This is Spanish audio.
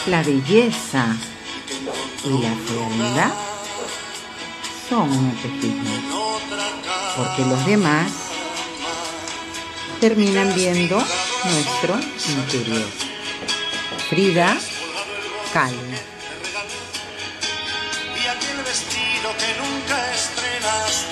La belleza y la fealdad son un espejismo, porque los demás terminan viendo nuestro interior. Frida Kahlo. Y aquel vestido que nunca estrenaste.